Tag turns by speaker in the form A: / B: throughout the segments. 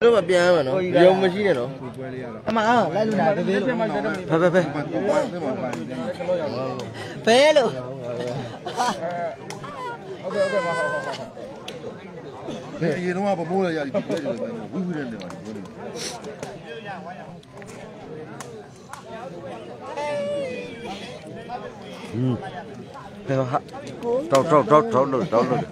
A: Đâu mà bia mà nó, nhiều mà chi này nó.
B: Mà lại luôn này phê luôn.
A: Phê luôn.
C: Cái gì nó mà mua là gì? Vui vui lên rồi.
D: Trâu rồi.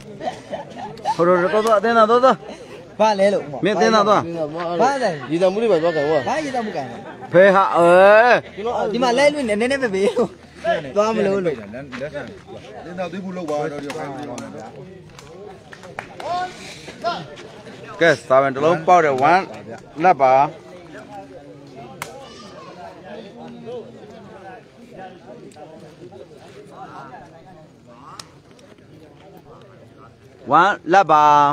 D: Thôi tên nào đó.
B: Ba lẽ luôn.
D: Miếng tên nào đó.
B: Ba này.
A: Gì tao muốn đi bài bao cảnh quá.
B: Ba gì tao muốn cảnh.
D: Phê hạ ơi.
B: Nhưng mà lẽ luôn nên phải biết. Toa mà luôn.
C: Tên nào tôi mua lâu bao rồi.
D: Cái sao mình lâu bao được quán là bà. One laba.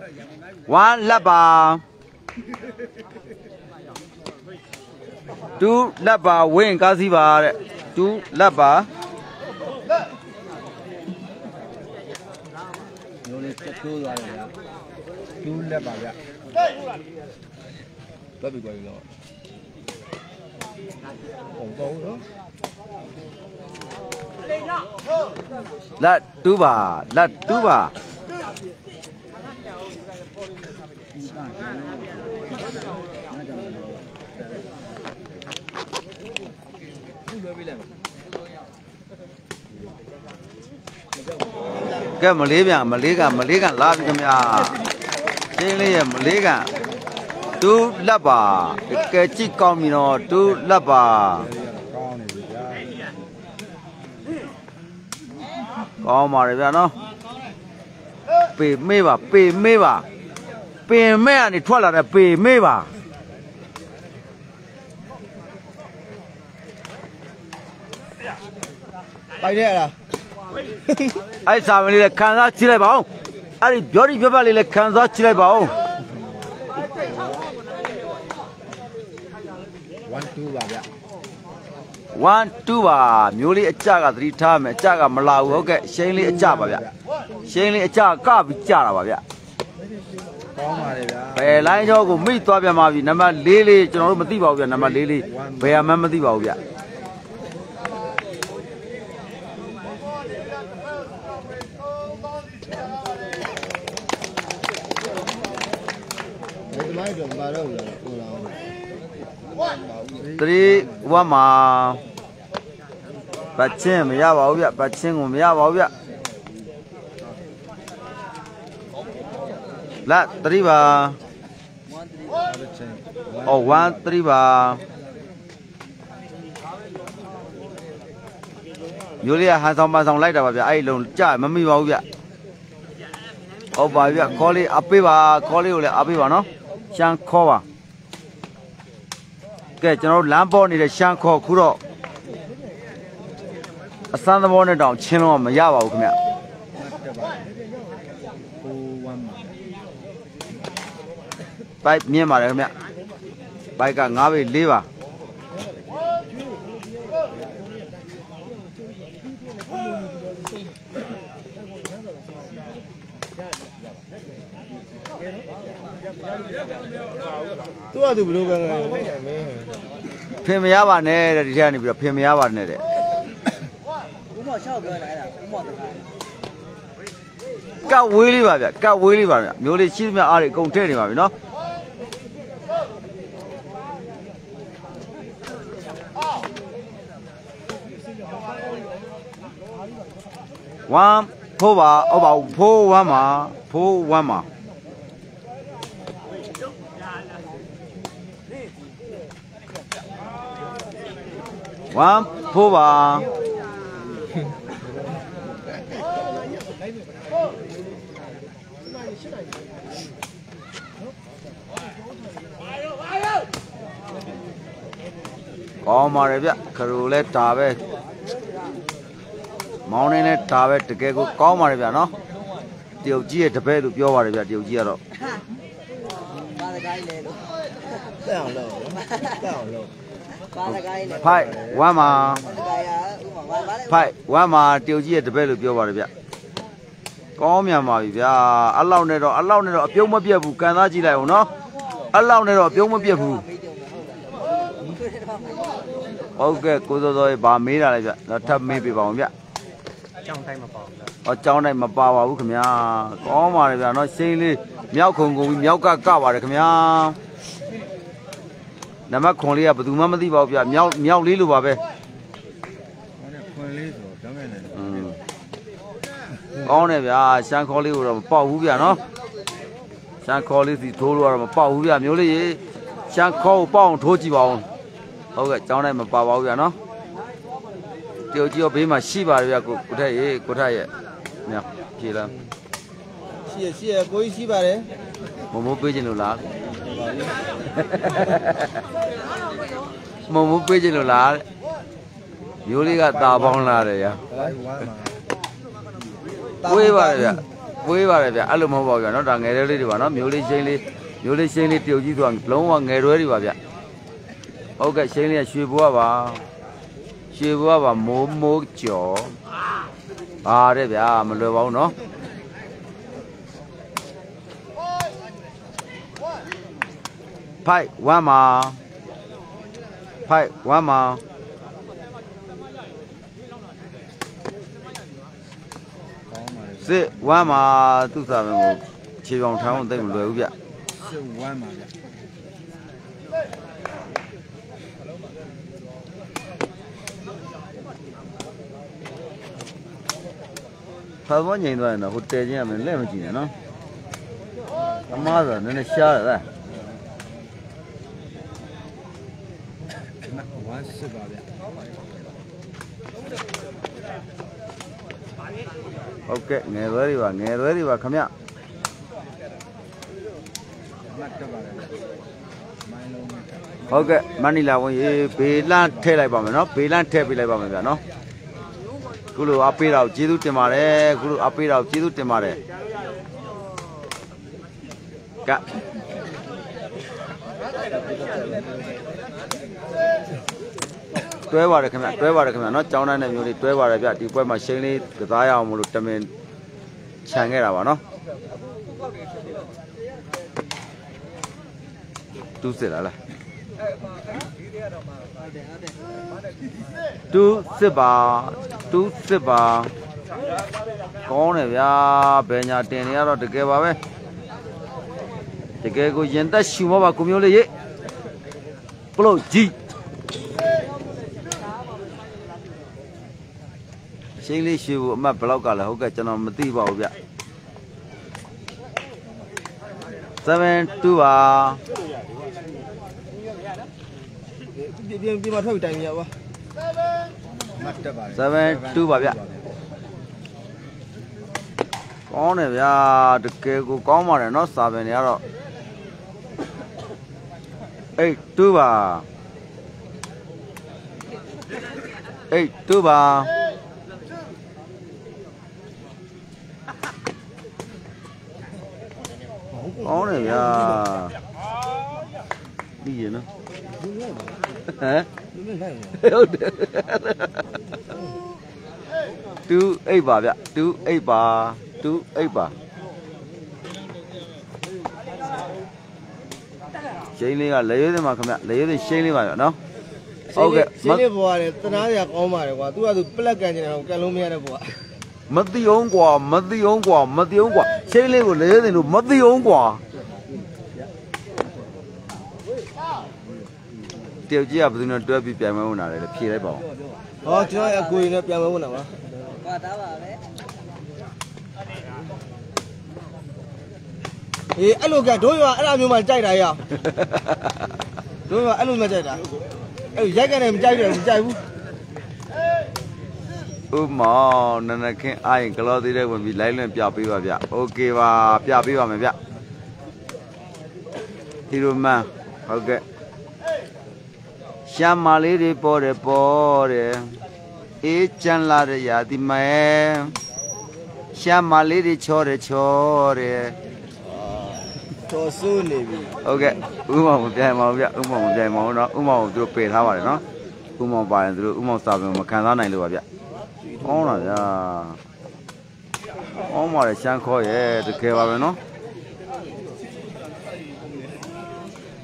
D: Two laba win kasi ba. Two laba.
B: Nó lên chết tôi rồi. Chú là bà vậy. Có bị quay rồi. Còn câu đó.
D: Let two ba. Cái mà lấy càng làm cho mày cái này mà lấy càng tu lấp à cái chỉ con mình nó tu lấp à con mà đấy nó bể mê anh đi thoát là bể mê bà
B: Bay đây là.
D: ai sao mình lại khán giả chỉ lại bảo ai biểu đi biểu lại khán giả chỉ lại bảo one two baမျိုးလေးအကြကသတိထားမယ်အကြကမလာဘူးဟုတ်ကဲ့ရှင်းလေးအကြပါဗျရှင်းလေးအကြကပြီးကြတာပါဗျ
B: ကောင်းပါလေဗျာ
D: ဘယ်လိုင်းကျော်ကိုမိသွားပြန်ပါပြီနံပါတ်4လေးကျွန်တော်တို့မသိပါဘူးဗျနံပါတ်4လေးဘယ်မှမသိပါဘူးဗျ3 1မှာပတ်ချင်းမရပါဘူးဗျပတ်ချင်းကိုမရပါဘူးဗျလက်3ပါအော်1 3ပါမျိုးလေးကဟန်ဆောင်ပန်ဆောင်လိုက်တာပါဗျအဲ့ဒီလုံးကြမမိပါဘူးဗျဟုတ်ပါဗျခေါ်လေးအပေးပါခေါ်လေးကိုလည်းအပေးပါနော်ရှမ်းခေါ်ပါကဲကျွန်တော်တို့လမ်းပေါ်နေတဲ့ရှမ်းခေါ်ခုတော့အစမ်းသဘောနဲ့တောင်ချင်းလုံးမရပါဘူးခင်ဗျဘိုက်မြင်ပါတယ်ခင်ဗျဘိုက်က9ပေ4ပါ
A: သူကသူဘယ်လိုပဲလဲ
D: ဖင်မရပါနဲ့တဲ့ဒီထဲကနေပြီးတော့ဖင်မရပါနဲ့တဲ့
B: ဦးမော်6ပြောလာတာဦးမော်တခါ
D: ကတ်ဝေးလေးပါဗျကတ်ဝေးလေးပါဗျမျိုးလေးရှိသမျှအားတွေအကုန်ထည့်နေပါပြီနော်ဝမ်ဖိုးပါအော်ပါဖိုးဝမ်မှာဝမ်ဖိုးပါကောင်းပါတယ်ဗျခရူလဲတာပဲမောင်းနေနဲ့တာပဲတကယ်ကိုကောင်းပါတယ်ဗျနော်တရုတ်ကြီးရဲ့တပည့်လို့ပြောပါတယ်ဗျတရုတ်ကြီးကတော့
B: ပါတကိုင်းလေလို့
A: တက်အောင်လုပ်
B: ပါတကိုင်းလေ
D: ဖိုက်ဝမ်းမှာ
B: ဖိုက်
D: ဝမ်းမှာတရုတ်ကြီးရဲ့တပည့်လို့ပြောပါတယ်ဗျကောင်းမြန်ပါပြီဗျာအလောက်နဲ့တော့အပြုံးမပြတ်ဘူးကန်သားကြည့်လိုက်အောင်နော်လောက်နဲ့တော့ပြုံးမပြတ်ဘူးဟုတ်ကဲ့ကိုစောစောဗာမေးတာလေဗျတော့ထပ်မေးပြပါအောင်ဗျကျောင်းတိုင်းမပါဘူးဟောကျောင်းတိုင်းမပါပါဘူးခင်ဗျာကောင်းပါတယ်ဗျနော်စိမ့်လေးမြောက်ခုံကုန်ပြီးမြောက်ကပါတယ်ခင်ဗျာနံပါတ်ခွန်လေးကဘယ်သူမှမသိပါဘူးဗျမြောက်လေးလိုပါပဲ
B: ခွန်လေးဆိုတော့မယ်လေ
D: ကောင်းတယ်ဗျာရှမ်းခေါ်လေးကိုတော့မပေါက်ဘူးဗျာနော်ရှမ်းခေါ်လေးစီထိုးလို့ကတော့မပေါက်ဘူးဗျာမျိုးလေးရေရှမ်းခေါ်ကိုပေါက်အောင်ထိုးကြည့်ပါဦးဟုတ်ကဲ့ကျောင်းတိုင်းမပါပါဘူးဗျာနော်တယောက်ကြီးရောဘေးမှာရှိပါတယ်ဗျာကိုထက်ရေကိုထက်ရဲ့မြောက်ဖြေလား
A: ရှိရကိုကြီးရှိပါတယ်
D: မိုးပေးခြင်းလို့လားမိုးပေးခြင်းလို့လားမျိုးလေးကตาပေါင်းလာတယ်ဗျာဝေးပါတယ်ဗျအဲ့လိုမဟုတ်ပါဘူးဗျာနော်ဒါငယ်လေးတွေပါနော်မျိုးလေးရှင်းလေးတယောက်ကြီးဆိုတာလုံးဝငယ်ရွယ်တွေပါဗျာဟုတ်ကဲ့ရှင်းလေးကရွှေဘွားပါမိုးကျော်ပါတဲ့ဗျာမလွယ်ပါဘူးနော်ဖိုက်1မှာစစ်1မှာသူ့စာမင်းကိုခြေပေါင်ထောင်းသိမ့်မလွယ်ဘူးဗျ
B: စစ်1မှာဗျ
D: ဖာမောငိန်သွားရင်တော့ဟိုတဲချင်းရမယ်လက်မကြည့်နဲ့နော်အမားဆိုနည်းနည်းရှားတယ်
B: ဝါစစ်ပါဗျ
D: ဟုတ်ကဲ့ငယ်သွဲတွေပါခင်ဗျဟုတ်ကဲ့မနီလာဝင်ရေဘေးလန့်ထည့်လိုက်ပါမယ်နော်ဘေးလန့်ထည့်ပေးလိုက်ပါမယ်ဗျာနော်ခုလိုအပေးတော့ကျေးဇူးတင်ပါတယ်ကတွဲပါတယ်ခင်ဗျနော်ကျောင်းတိုင်းနဲ့မျိုးလေးတွဲပါတယ်ဗျဒီပွဲမှာရှင်းလေးကစားရအောင်မလို့တမင်ခြံခဲ့တာပါနော်တူးစစ်လားတူးစစ်ပါကောင်းတယ်ဗျာဘယ်ညာတင်နေရတော့တကယ်ပါပဲတကယ်ကိုရင်သက်ရှူမပါကိုမျိုးလေးရေပလို့ကြီးရှင်းလေးရှူဖို့အမှတ်ဘယ်လောက်ကလဲဟုတ်ကဲ့ကျွန်တော်မသိပါဘူးဗျ7-2ပါ
A: ပြင်မှာထွက်ပြီးတိုင်ရပါ
B: မှတ်တက်ပါတယ်
D: 7-2ပါဗျကောင်းတယ်ဗျာတကယ်ကိုကောင်းပါတယ်เนาะစာပင်တွေကတော့8-2ပါကောင်းတယ်ဗျာပြီးရနော်ဟမ်ဟုတ်တယ်2-8ပါဗျ2-8ပါရှင်းလေးကလေရွေးစမှာခင်ဗျလေရွေးစရှင်းလေးပါဗျနော်
A: ဟုတ်ကဲ့ရှင်းလေးဘွားတယ်တနာစရာကောင်းပါတယ်ကွာသူကသူပလက်ကန်နေတာကိုကန်လုံးမရတဲ့ဘွား
D: မသိအောင်ကွာရှင်းလေးကိုလေရွေးစလို့မသိအောင်ကွာတယောက်ကြီးကဘယ်သူနဲ့တွဲပြီးပြန်မဝင်လာတယ်ဖြေလိုက်ပါဦး
A: ဟောကျွန်တော်အကိုကြီးနဲ့ပြန်မဝင်လာပါကွာတားပါပဲအေးအဲ့လိုကတို့ရွာအဲ့လိုမျိုးမှကြိုက်တာရတို့ရွာအဲ့လိုမှကြိုက်တာအဲ့ရိုက်ကနေမကြိုက်ဘူး
D: ဥမောင်နနခင်းအားရင်ကလောသေးတဲ့ဝင်ပြီးလိုက်လွင်ပြပေးပါဗျโอเคပါပြပေးပါမယ်ဗျဒီလိုမှဟုတ်ကဲ့ရှာမလေးတွေပေါ်တယ်အေးချမ်းလာတဲ့ရာဒီမဲရှာမလေးတွေချောတယ်
A: တော်စိုးနေပြီ
D: ဟုတ်ကဲ့ဥမောင်မပြိုင်ပါဘူးဗျဥမောင်မပြိုင်ပါဘူးเนาะဥမောင်ကိုသူတို့ပယ်ထားပါတယ်เนาะဥမောင်ပါရင်သူတို့ဥမောင်စာပင်မခံစားနိုင်လို့ပါဗျဟောလားဗျာဟောမှာရှမ်းခေါ်ရဲ့တကယ်ပါပဲเนาะ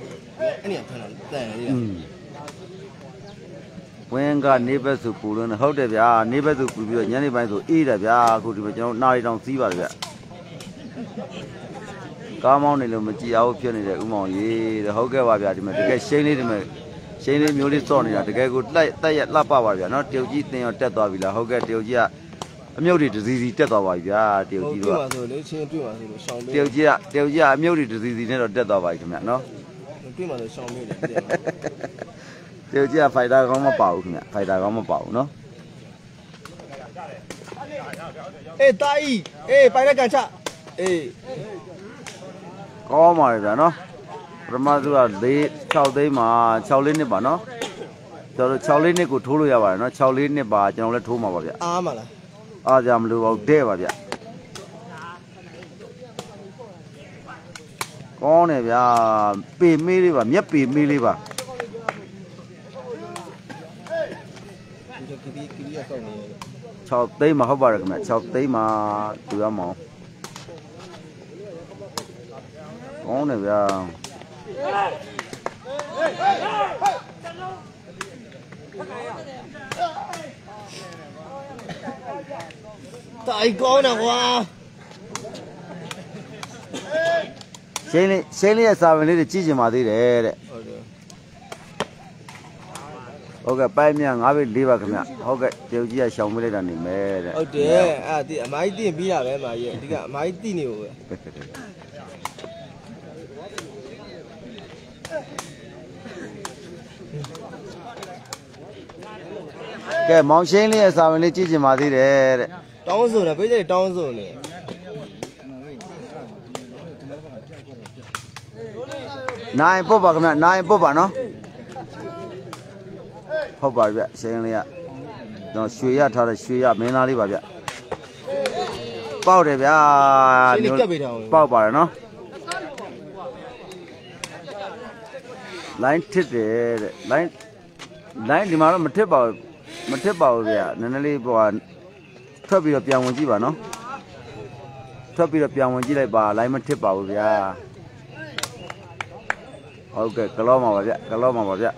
A: အဲ့ဒီကဖမ်းတော့တန်ရည်
D: ဝင်းကနေဘက်ဆိုပူလို့ဟုတ်တယ်ဗျာနေဘက်ဆိုပူပြီးတော့ညနေပိုင်းဆိုအေးတယ်ဗျာအခုဒီမှာကျွန်တော်နားရီတောင်စီးပါတယ်ဗျကားမောင်းနေလို့မကြည်အောင်ဖြစ်နေတဲ့ဥမောင်ကြီးတဲ့ဟုတ်ကဲ့ပါဗျာဒီမှာတကယ်ရှိန်းလေးဒီမှာရှိန်းလေးမျိုးလေးစော့နေတာတကယ်ကိုတက်ရလှပပါဗျာနော်တရုတ်ကြီးတင်ရောတက်သွားပြီလားဟုတ်ကဲ့တရုတ်ကြီးကအမြုပ်တွေတစီစီတက်သွားပါပြီဗျာတရုတ်ကြီးတို့က
A: ဆိုလေချင်းတွေ့ပါဆိုလို့ရှောင်းပေး
D: တရုတ်ကြီးကအမြုပ်တွေတစီစီနဲ့တော့တက်သွားပါပြီခင်ဗျနော်
A: တွေ့ပါဆိုရှောင်းပေးတယ်
D: တရုတ်ကြီးကဖိုက်တာကောင်းမပါဘူးခင်ဗျဖိုက်တာကောင်းမပါဘူးနော်
A: အေးတာကြီးအေးပိုင်တဲ့ကန်ချအေး
D: ကောင်းပါလေဗျာနော်ပထမဆုံးက6သိန်းမှာ6လေးနှစ်ပါနော်ကျွန်တော်6လေးနှစ်ကိုထိုးလို့ရပါတယ်နော်6လေးနှစ်ပါကျွန်တော်လည်းထိုးမှာပါဗျာ
A: အားမလား
D: အားကြမလို့ပါဘူးတဲ့ပါဗျာကောင်းတယ်ဗျာပေမေးလေးပါမျက်ပေမေးလေးပါ6သိန်းမှာဟုတ်ပါတယ်ခင်ဗျ6သိန်းမှာသူရမအောင်ကောင်းတယ်ဗျာ
A: တိုင်ကောင်းတယ်ကွာ
D: ရှင်းလေးရဲ့စာဝင်လေးတွေကြည့်ကြပါသေးတယ်တဲ့ဟုတ်ကဲ့ပိုက်မြ5ဘိတ်4ပါခင်ဗျဟုတ်ကဲ့တရုတ်ကြီးကရှောင်ပေးလိုက်တာနေမယ်တဲ့
A: ဟုတ်တယ်အဲ့ဒီအမိုင်းတင်ပြီးတာပဲမာကြီးအဓိကအမိုင်းတိနေကိုပဲ
D: ကဲမောင်ရှင်းလေးရဲ့စာဝင်လေးကြည့်ကြပါသေးတယ်တဲ့
A: တောင်းဆိုတယ်ပြေးကြတောင်းဆိုနေ
D: နိုင်ပုတ်ပါခင်ဗျနိုင်ပုတ်ပါနော်ဟုတ်ပါဗျရှင်းလေးကတော့ရွှေရထားတဲ့ရွှေရမင်းသားလေးပါဗျပေါက်တယ်ဗျာပေါက်ပါတယ်နော်လိုင်းထစ်တယ်တဲ့လိုင်းဒီမှာတော့မထစ်ပါဘူးဗျာနည်းနည်းလေးဟိုထွက်ပြီးတော့ပြန်ဝင်ကြည့်ပါနော်ထွက်ပြီးတော့ပြန်ဝင်ကြည့်လိုက်ပါလိုင်းမထစ်ပါဘူးဗျာဟုတ်ကဲ့ကလောမှာပါဗျကလောမှာပါဗျ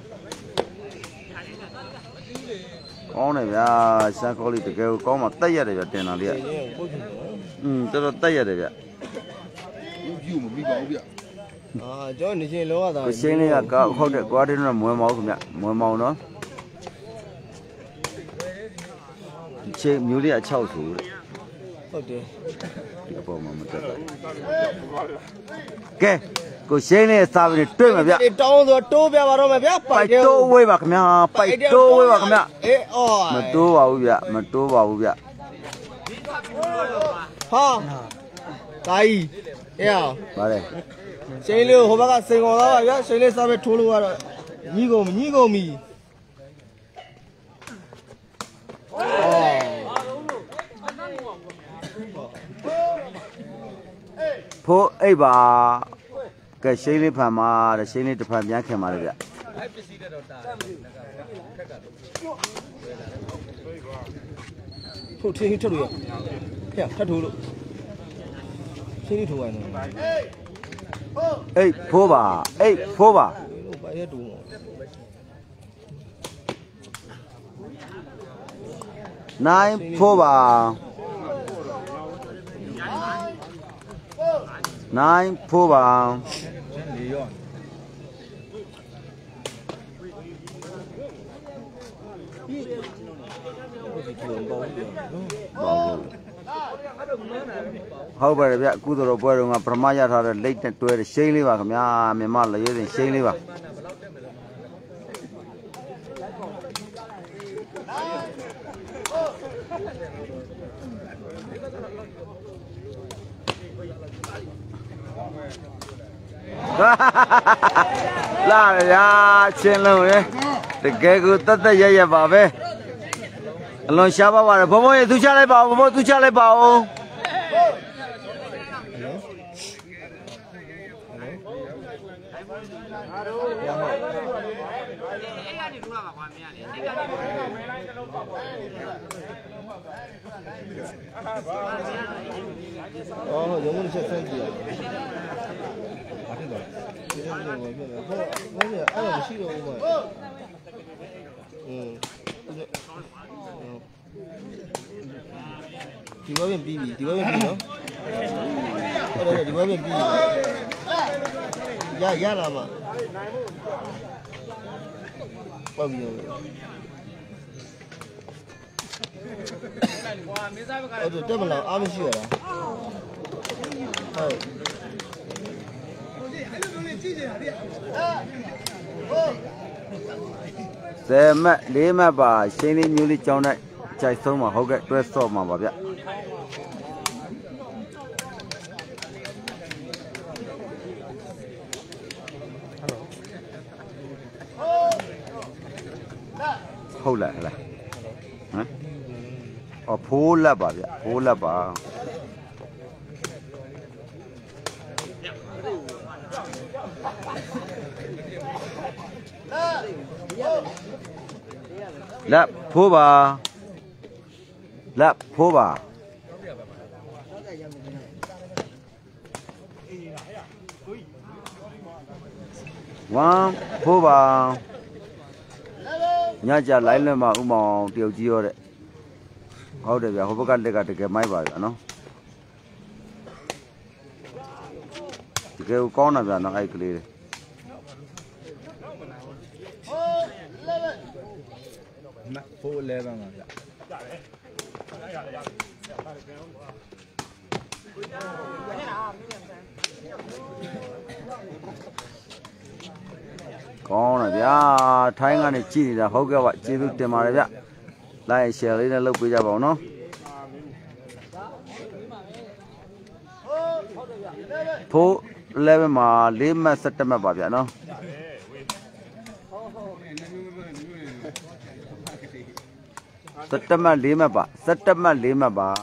D: ကောင်းတယ်ဗျာရှမ်းကောလေးတကယ်ကိုကောင်းမှတက်ရတယ်ဗျတင်တာလေးကတော်တော်တက်ရတယ်ဗျ
C: ဘူးပြူမပြီးပါဘူးဗျ
A: ကျွန်တော်နေချင်းလောရတာ
D: ရှင်းလေးကဟုတ်တယ်ကွာတင်းတော့မွေးမောင်းခင်ဗျမွေးမောင်းနော်ချင်းမျိုးလေးက6ဆိုတဲ့
A: ဟုတ်တယ်
D: ဒီအပေါ်မှာမတက်ဘူးကဲကိုရှင်းလေးစာပြီးတွေ့မှာဗျ
A: တောင်းဆိုတိုးပြပါတော့မယ်ဗျ
D: ပိုက်တိုးဝေးပါခင်ဗျပိုက်တိုးဝေးပါခင်ဗျ
A: အေးအော်
D: မတိုးပါဘူးဗျမတိုးပါဘူးဗျ
A: ဟာတိုင်းအေး
D: ပါလေ
A: ရှင်းလေးဟိုဘက်ကစိန်ကုန်သွားပါဗျရှင်းလေးစာပဲထိုးလို့ကတော့ညီကုန်မီ
D: ဖိုးအိပ်ပါကဲရှင်းလေးဖန်ပါတဲ့ရှင်းလေးတစ်ဖန်ပြန်ခင်ပါလေဗျ
A: ထိုးထင်းထလို့ရဟဲ့ထထိုးလို့ရှင်းလေးထိုးရအောင်
D: အိပ်ဖိုးပါအိပ်ဖိုးပါ
A: ဘာရတူ
D: နိုင်ဖိုးပါနိုင်ဖိုးပါဟုတ်ပါတယ်ဗျကုသိုလ်တော်ပွဲတော်ကပထမရထားတဲ့လိတ်နဲ့တွဲတဲ့ရှိန်းလေးပါခင်ဗျာမြန်မာလက်ရွေးစဉ်ရှိန်းလေးပါလာရချင်းလုံးရေတကယ်ကိုတက်ရပါပဲအလွန်ရှားပါပါတယ်ဘုံဘုံရေသူချလိုက်ပါဦးဘုံဘုံသူချလိုက်ပါဦး
A: 哦，有没有些分歧啊？အဲ့လိုမရှိတော့ဘူးမဒီဘက်ပြင်ပြီးပြီဒီဘက်ပြင်ပြီးနော်ဟုတ်တယ်ဒီဘက်ပြင်ပြီးရလာမှာပေါ့ပြီဟုတ်တယ်တက်မလားအားမရှိရလားဟုတ်
D: 10 မှတ် 4 မှတ်ပါရှင်းလေးမျိုးလေးကြောင်းတဲ့ကြိုက်ဆုံးမှာဟုတ်ကဲ့တွဲဆော့မှာပါဗျဟုတ်လားဟမ်အော်ဖိုးလက်ပါဗျဖိုးလက်ပါလက်ဖိုးပါလက်ဖိုးပါဝမ်ဖိုးပါညကြလိုက်လွတ်မှာဥမောင်တယောက်ကြီးရောတဲ့ဟုတ်တယ်ဗျဟိုဘက်ကလက်ကတကယ်မိုက်ပါဗျနော်တကယ်ကောင်းတာဗျနော်အဲ့ကလေး
B: 4 11ပါဗျ
D: ကောင်းတယ်ဗျာထိုင်းကနေကြည့်နေတာဟုတ်ကဲ့ပါကျေးဇူးတင်ပါတယ်ဗျလိုက်ရှယ်လေးနဲ့လုပ်ပေးကြပါဦးနော်ဖိုး11မှာ4 မှတ် 17 မှတ်ပါဗျာနော်17 မှတ် 4 မှတ်ပါ17 မှတ် 4 မှတ်ပါ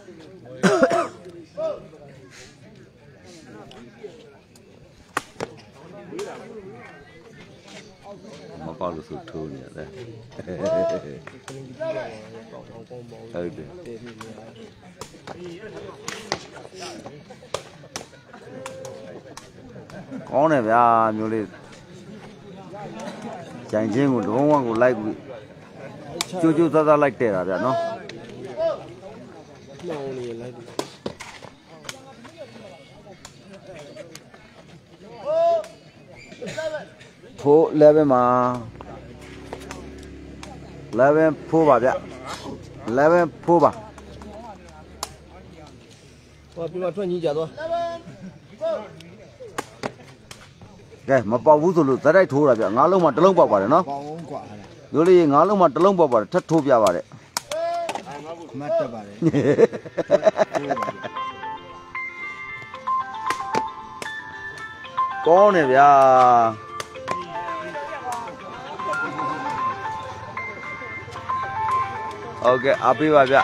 D: မပေါလို့ဆိုထိုးနေရတယ်ဟုတ်တယ်ကောင်းတယ်ဗျာမျိုးလေးကြိုင်ချင်းကိုတဘုံဝကိုလိုက်ပြီးကျိုးကျိုးသားသားလိုက်တဲ့တာဗျာနော်
A: လောင်းနေလိုက်
D: ဖိုး11မှာ11ဖိုးပါဗျ11ဖိုးပါ
A: ဟောပြမထွက်ကြီးကြသွား
D: ကဲမပေါက်ဘူးဆိုလို့ဇက်တိုက်ထိုးတာဗျငါးလုံးမှတစ်လုံးပေါက်ပါတယ်နော်
B: ပေါင်းกว่า
D: မျိုးလေးငါးလုံးမှတစ်လုံးပေါက်ပါတယ်ထပ်ထိုးပြပါတယ်
B: မတ်တက်ပါတယ်
D: ကောင်းတယ်ဗျာဟုတ်ကဲ့အားပေးပါဗျ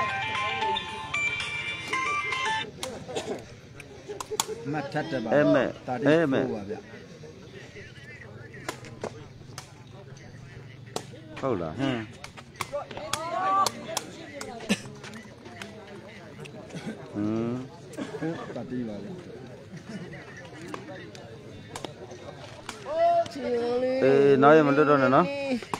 B: မတ်ထက်တက်ပါ
D: တာတိ
B: ပါဗျ
D: ဟုတ်လားဟင်း
B: တာတိပါဗျ
D: နောက်ရမလွတ်တော့နဲ့နော်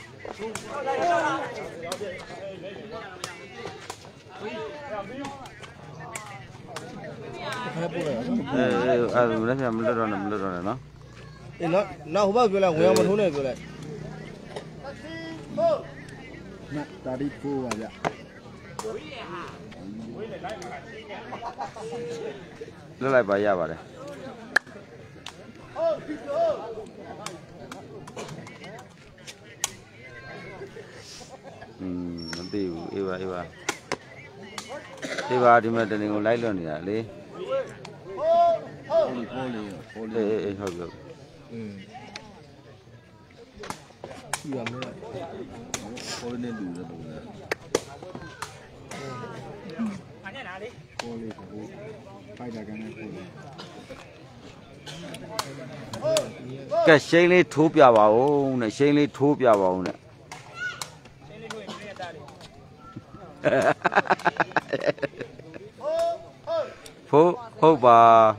D: အဲ့ဒါလည်းမလွတ်တော့နဲ့နော်
A: အေးနောက်ဟိုဘက်ပြောလိုက်ဝင်အောင်မထိုးနဲ့ပြောလိုက်
B: မတ်တာတိဖိုးပါဗျ
D: လွတ်လိုက်ပါရပါတယ်မသိဘူးအေးပါဒီမှာတနေကိုလိုက်လွတ်နေတာလေ
B: ဖိုးလေး
D: ဟုတ်ကဲ့
A: ကြည့်ရမယ်
B: ဖိုးလေးလူတဲ့ပုံစံဖိုးလေးဖိုးဖိုက်တာကနေဖိုးလေး
D: ကဲရှိန်လေးထိုးပြပါဦးနဲ့ရှိန်လေးထိုးပြပါဦးနဲ့ဟုတ်ပါ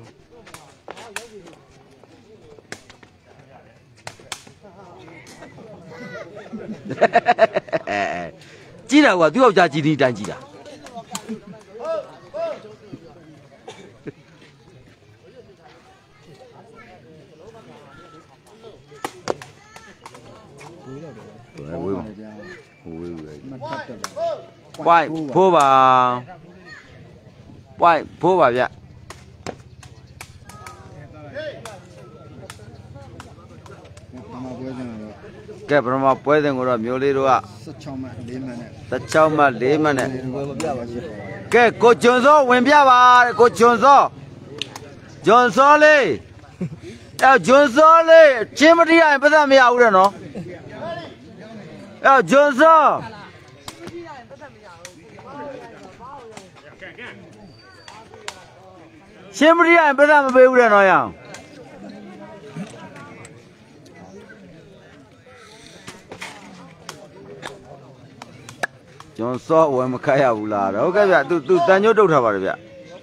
D: ကြည့်တာကွာသူ့ယောက်ျားကြည့်ဒီတိုင်းကြည့်တာဝေးပွိုင်းဖိုးပါပွိုင်းဖိုးပါဗျကဲပထမပွဲစဉ်ကိုတော့မျိုးလေးတို့က16မှ4မှတ်နဲ့16မှ4မှတ်နဲ့ဝင်မပြပါဘူးကဲကိုကျွန်းစောဝင်ပြပါကိုကျွန်းစောလေးအဲကျွန်းစောလေးချင်းမတိရရင်ပတ်သက်မရဘူးတဲ့နော်အဲကျွန်းစောချင်းမတိရရင်ပတ်သက်မပေးဘူးတဲ့နော်ရအောင်ကျွန်တော်စောဝယ်မခတ်ရဘူးလားဟုတ်ကဲ့ဗျသူတန်ညွတ်တုတ်ထားပါတယ်ဗျ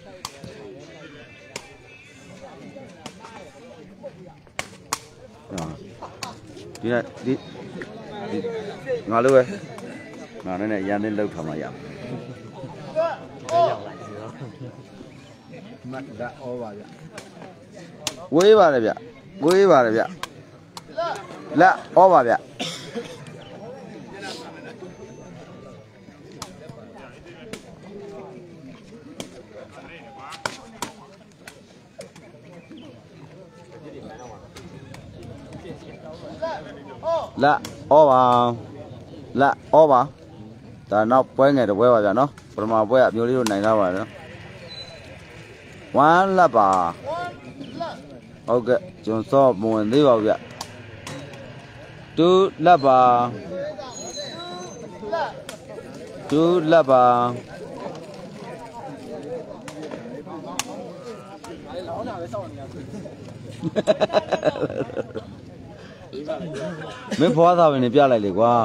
D: ဒီငါလိုပဲငါနဲ့ရန်နဲ့လောက်ထားမှရမတ်ဒါဩပါဗျဝေးပါတယ်ဗျဝေးပါတယ်ဗျလက်ဩပါဗျလက်ဩပါလက်ဩပါဒါနောက်ပွဲငယ်တစ်ပွဲပါဗျာနော်ပထမပွဲအမျိုးလေးတို့နိုင်လာပါနော်1လက်ပါဟုတ်ကဲ့ကျွန်စောမဝင်သေးပါဘူးဗျ2လက်ပါ2လက်ပါမင်းဖွားသားပဲနေပြလိုက်လေကွာ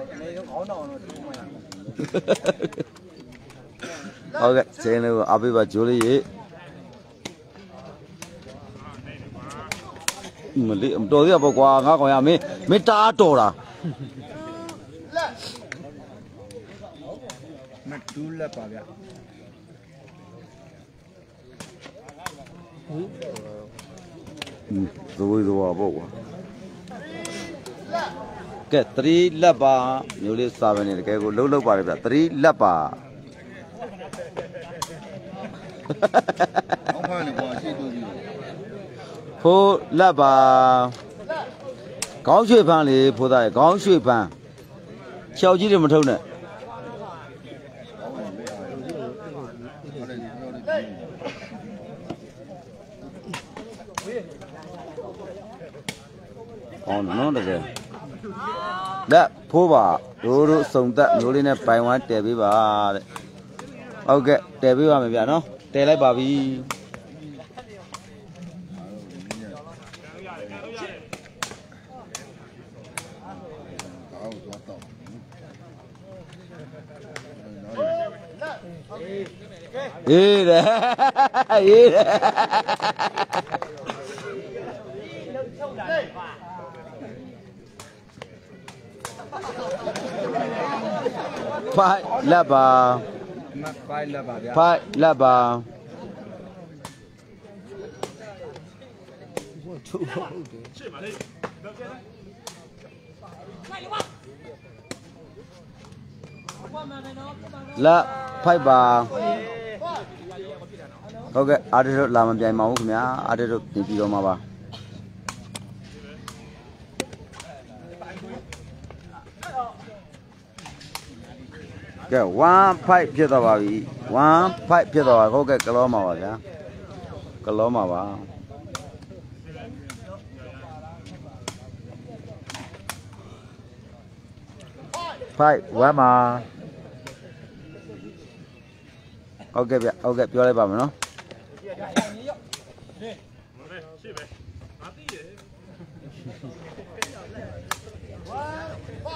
D: ဟုတ်ကဲ့ချိန်လေးကိုအားပေးပါဂျိုးလေးရေမလေးမတော်သေးပါကွာငါကောင်ရမင်းတားတော်တာမတူးလက်ပါဗျသဝေးသွားပေါ့ကွာကဲ3လက်ပါမျိုးလေးစာပဲနေတကယ်ကိုလှုပ်ပါတယ်ဗျ3လက်ပါ
C: အောက်ဖားနေကွာရှေ့တို့ပြီ
D: 4လက်ပါခေါင်းရွှေဖန်းလေဖိုးသားရဲ့ခေါင်းရွှေဖန်းချောက်ကြီးတွေမထုံနဲ့အော်နော်တကယ်လက်ဖိုးပါတို့စုံသက်မျိုးလေးနဲ့ပိုင်ဝမ်းတယ်ပေးပါတဲ့ဟုတ်ကဲ့တယ်ပေးပါမယ်ဗျာနော်တယ်လိုက်ပါပြီအေးတဲ့အေးတဲ့ဖိုင်လက်ပါဖိုင်လက်ပါဗျာဖိုင်လက်ပါလက်ဖိုက်ပါဟုတ်ကဲ့အားတို့လာမပြိုင်ပါဘူးခင်ဗျာအားတို့ပြင်ပြီးတော့မှာပါကဲ1 5ဖြစ်သွားပါပြီ1 5ဖြစ်သွားပါဟုတ်ကဲ့ကလောမှာပါဗျာကလောမှာပါ5 1မှာဟုတ်ကဲ့ဗျဟုတ်ကဲ့ပြောလိုက်ပါမယ်နော်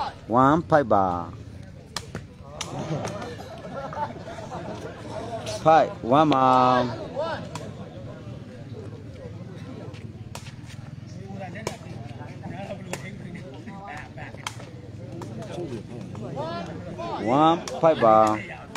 D: 1 5 bar 5 1 mà 1 5 bar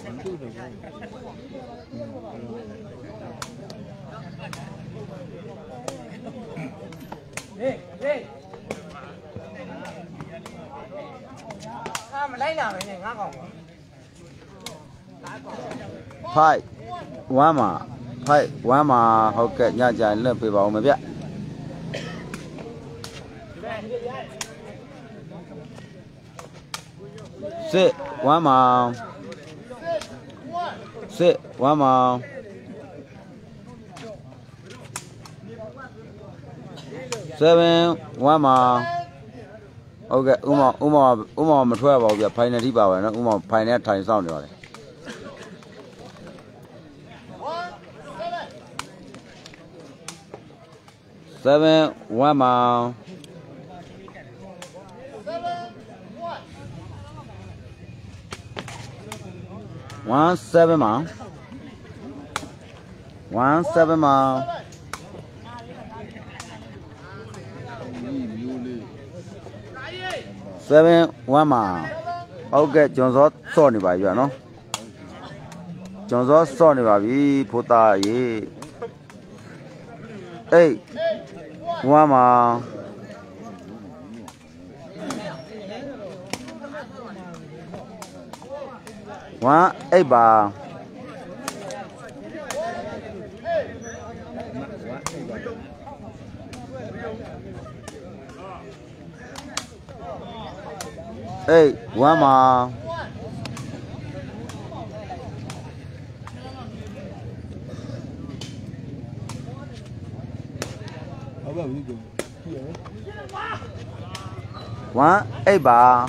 D: 5 1 mà 5 1 mà ok nhà chạy lên phải bảo mày biết 6 1 mà 6 1 mà 7 1 mà ok mà thuê vào việc phải này đi vào nó mà phải này thành sao nữa 7 1 mà 1 7 mà 1 7 mà 7 1 mà ok chọn gió so này bài vậy nó chọn gió so này bài vì phụ ta gì 8 1 mà 1 8 bà 8 1 mà 1 8 bà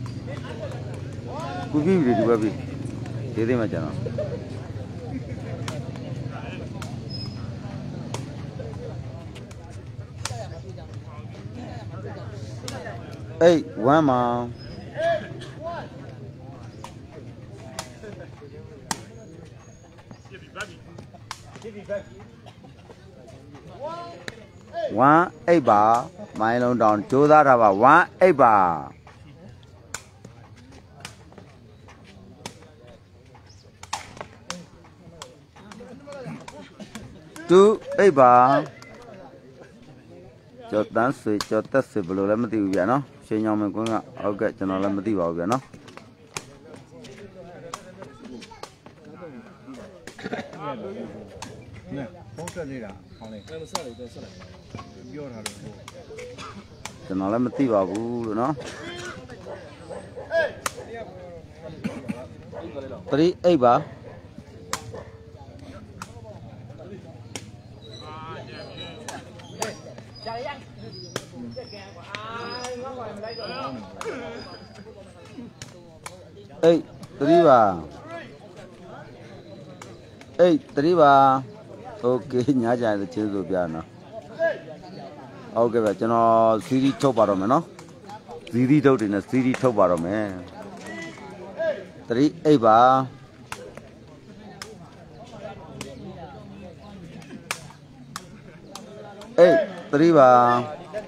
D: cú bi đi đi bi thế thì mà chẳng nào 8 1 mà 1 8 bà mai long đòn chú ra ra vào 1 8 bà 2 8 bà cho tán sự cho tất sự bự lên mất tiêu vậy nó xây nhau mình cũng ngạ ok cho nó lên mất tiêu vào vậy nó
B: nè không sợ gì cả không này vô thằng
D: cho nó lên mất tiêu vào rồi nó 3 8 bà 8 3 bà 8 3 bà ok nhá chạy được chưa rồi bây nó ok vậy cho nó series thâu vào rồi mà nó series thâu thì nó series thâu vào rồi mà 3 8 bà 8 3 bà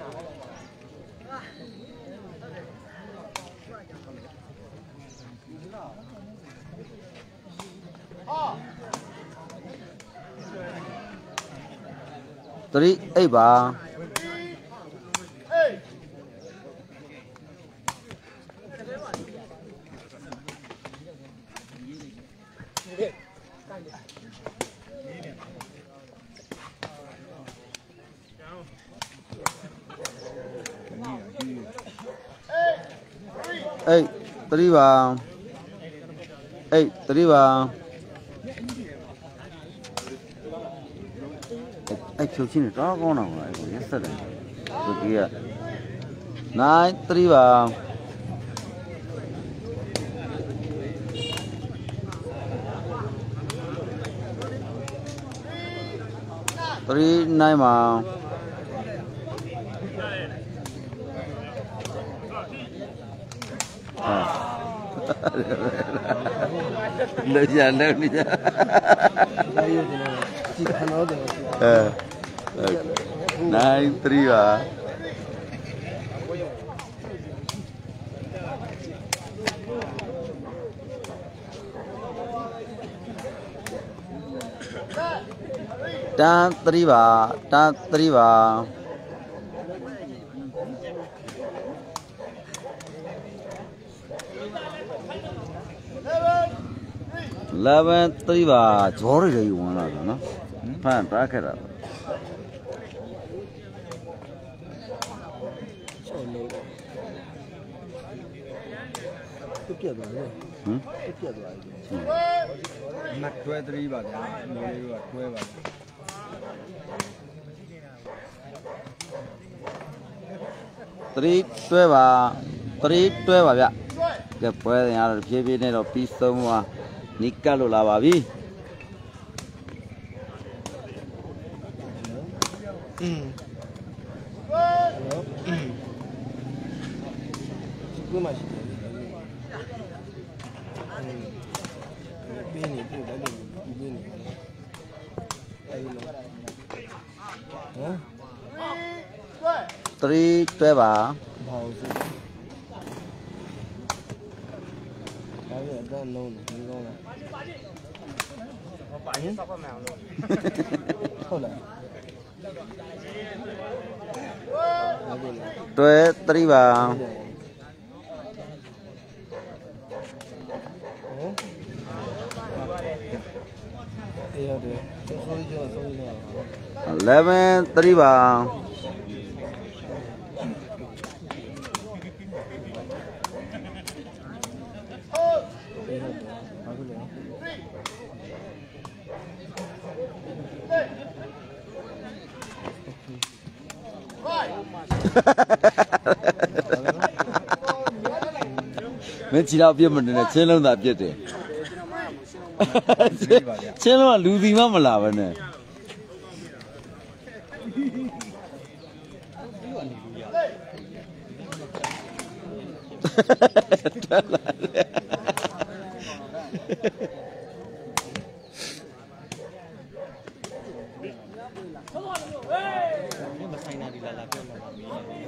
D: 3 8 bà 8 3 bà 8 3 bà ai khiêu chiến đó con nào lại còn nhất rồi kia 9 3 bà 3 9 mà 3 Lấy ra lấy đi ra. Này tri à. Ta tri ba. 11 ba chori de yuan la no phan ta khet da
A: Tiếp rồi. Tiếp rồi.
B: Mặt quê tri bà nhá, người quê bà.
D: Tri tuế baဗျကဲပွဲရတော့ဖြည်းဖြည်းနဲ့တော့ပြီးဆုံးသွားနီးကပ်လို့လာပါပြီ
A: ကိုမရှိတယ်ဘင်းနေပို့တယ်ဘင်းနေအဲ့လိုဟမ်
D: 3တွဲပါ
A: ဘာလို့ဒါရတော့လုံးနေကောင်းလားဘာရင်စောက်မအောင်လို့ဟုတ်လား
D: တွဲ3ပါ
A: အေးရတယ်ဆိုးကြော
D: 11 3ပါမင်းချီတော့ပြစ်မနေနဲ့ချင်းလုံးသာပြစ်တယ်ချင်းလုံးကလူစီမှမလာပဲနဲ့
A: မဆိုင်တာဒီလာပြောမှာပါမင်း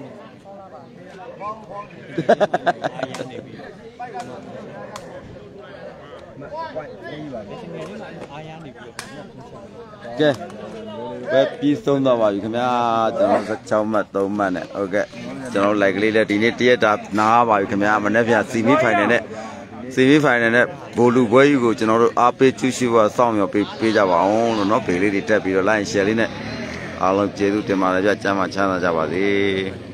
D: ကဲပဲပြီးဆုံးသွားပါပြီခင်ဗျာကျွန်တော်16မှတ်3မှတ်နဲ့ဟုတ်ကဲ့ကျွန်တော်လိုက်ကလေးလည်းဒီနေ့တရက်တာနားပါပြီခင်ဗျာမနေ့ပြန်စီမီဖိုင်နယ်နဲ့ဘိုလ်လူပွဲကြီးကိုကျွန်တော်တို့အားပေးချူရှိဖို့စောင့်မျှော်ပေးကြပါအောင်လို့เนาะဘေးလေးတွေတက်ပြီးတော့ like share လေးနဲ့အားလုံးကျေးဇူးတင်ပါတယ်ဗျာကျမ်းမာချမ်းသာကြပါစေ